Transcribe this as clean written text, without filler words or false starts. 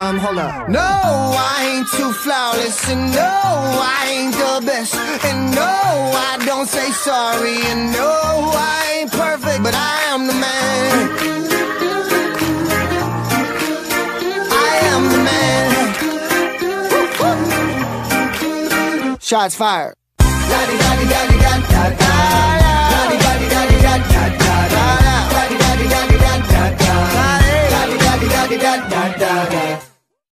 Hold up. No, I ain't too flawless, and no, I ain't the best, and no, I don't say sorry, and no, I ain't perfect, but I am the man. I am the man. Shots fired. Da-di-da-di-da-di-da-da-da.